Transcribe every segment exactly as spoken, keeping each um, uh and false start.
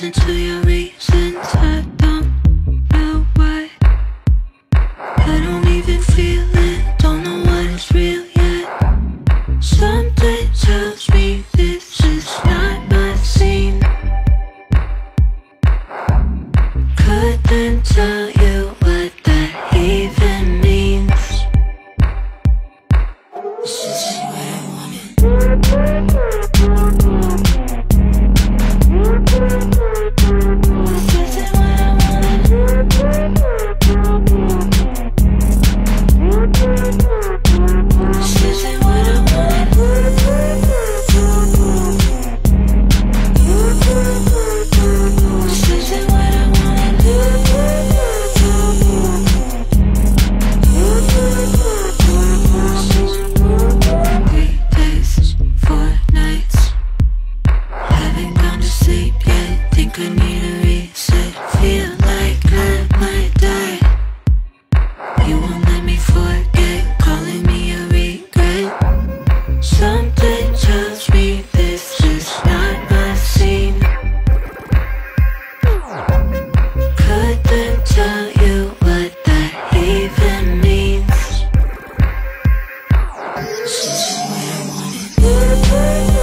listen to your reasons. I don't know why. I don't even feel it, don't know what is real yet. Something tells me this is not my scene. Couldn't tell you what that even means. This isn't what I wanted. I need a reset, feel like I might die. You won't let me forget, calling me a regret. Something tells me this is not my scene. Couldn't tell you what that even means. This isn't what I wanted.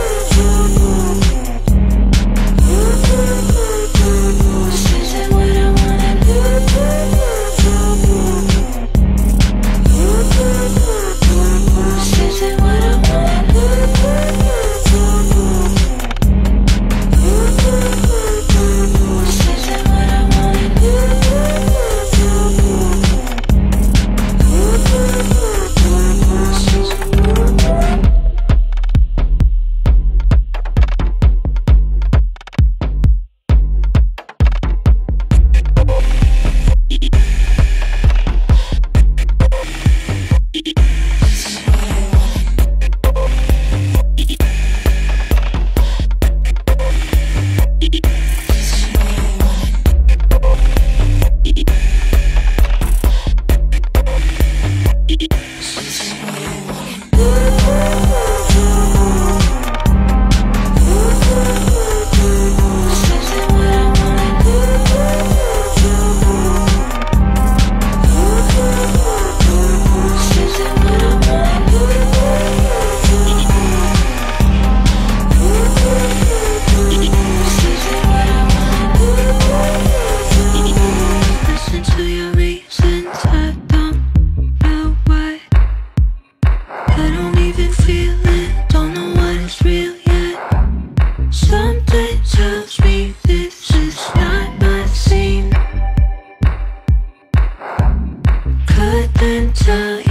Tells me this is not my scene. Couldn't tell you